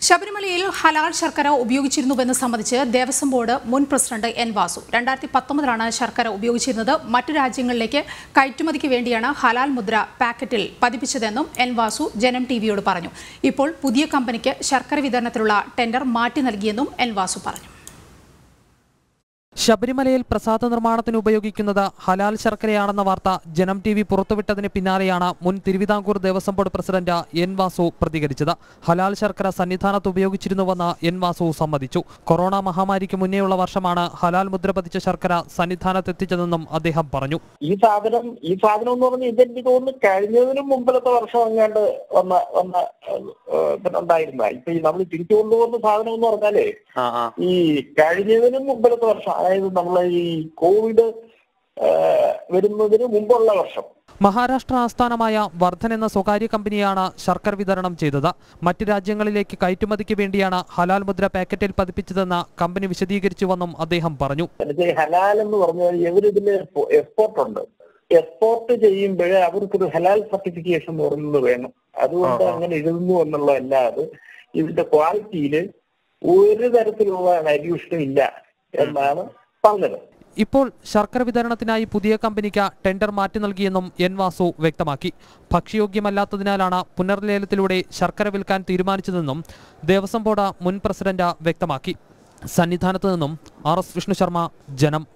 ശബര മലയിൽ ഹലാൽ ശർക്കര ഉപയോഗിച്ചിരുന്നുവെന്ന് സംബന്ധിച്ച് ദേവസ്വം ബോർഡ് മുൻ പ്രസിഡന്റ് എൻ വാസു 2019 ശർക്കര ഉപയോഗിച്ചിരുന്നത് മറ്റു രാജ്യങ്ങളിലേക്ക് കയറ്റുമതിക്ക് വേണ്ടിയാണ് ഹലാൽ മുദ്ര പാക്കറ്റിൽ പതിപ്പിച്ചതെന്നും എൻ വാസു ജനം ടിവിയോട് പറഞ്ഞു. ഇപ്പോൾ പുതിയ കമ്പനിക്ക് ശർക്കര വിതരണത്തിനുള്ള ടെൻഡർ മാറ്റി നൽകിയെന്നും എൻ വാസു പറഞ്ഞു. ശബരിമലയിൽ പ്രസാദ നിർമ്മാണത്തിന് ഉപയോഗിക്കുന്നത് ഹലാൽ ശർക്കരയാണെന്ന വാർത്ത ജനം ടിവി പുറത്തുവിട്ടതിന് പിന്നാലെയാണ് മുൻ Thiruvithamkoor Devaswom board president N Vasu പ്രതികരിച്ചത്. ഹലാൽ ശർക്കര സന്നിധാനത്ത് ഉപയോഗിച്ചിരുന്നുവെന്ന് എൻ വാസു സമ്മതിച്ചു. കൊറോണ മഹാമാരിക്ക് മുന്നേയുള്ള വർഷമാണ് ഹലാൽ മുദ്ര പതിച്ച ശർക്കര സന്നിധാനത്ത് എത്തിച്ചതെന്നും അദ്ദേഹം പറഞ്ഞു. ഈ സാധനം എന്ന് പറഞ്ഞാൽ ഇതെനിക്ക് തോന്നുന്നു കഴിഞ്ഞതിന് മുമ്പിലത്തെ വർഷം അങ്ങാണ്ട് ഉണ്ടായിരുന്ന ഇപ്പൊ നമ്മൾ തിരിച്ചു കൊണ്ടുപോകുന്ന സാധനം എന്ന് പറഞ്ഞാലേ ഈ കഴിഞ്ഞതിന് മുമ്പിലത്തെ വർഷം, അതായത് നമ്മളെ ഈ കോവിഡ് വരുന്നതിന് മുമ്പുള്ള വർഷം. മഹാരാഷ്ട്ര ആസ്ഥാനമായ വർധൻ എന്ന സ്വകാര്യ കമ്പനിയാണ് ശർക്കര വിതരണം ചെയ്തത്. മറ്റ് രാജ്യങ്ങളിലേക്ക് കയറ്റുമതിക്ക് വേണ്ടിയാണ് ഹലാൽ മുദ്ര പാക്കറ്റിൽ പതിപ്പിച്ചതെന്ന് കമ്പനി വിശദീകരിച്ചുവെന്നും അദ്ദേഹം പറഞ്ഞു. ഹലാൽ എന്ന് പറഞ്ഞാൽ ഇവരിതില് എക്സ്പോർട്ട് ഉണ്ട്. എക്സ്പോർട്ട് ചെയ്യുമ്പോഴേ അവർക്കൊരു ഹലാൽ സർട്ടിഫിക്കേഷൻ എന്ന് പറയുന്നത് വേണം. അതുകൊണ്ട് അങ്ങനെ എഴുതുന്നു എന്നുള്ളതല്ലാതെ ഇതിന്റെ ക്വാളിറ്റിയില് ഒരു തരത്തിലുള്ള ഡൈല്യൂഷനും ഇല്ല എന്നാണ് പറഞ്ഞത്. ഇപ്പോൾ ശർക്കര വിതരണത്തിനായി പുതിയ കമ്പനിക്ക് ടെൻഡർ മാറ്റി നൽകിയെന്നും എൻ വാസു വ്യക്തമാക്കി. ഭക്ഷ്യയോഗ്യമല്ലാത്തതിനാലാണ് പുനർലേലത്തിലൂടെ ശർക്കര വിൽക്കാൻ തീരുമാനിച്ചതെന്നും ദേവസ്വം ബോർഡ് മുൻ പ്രസിഡന്റ് വ്യക്തമാക്കി. സന്നിധാനത്ത് നിന്നും RS വിഷ്ണു ശർമ്മ, ജനം.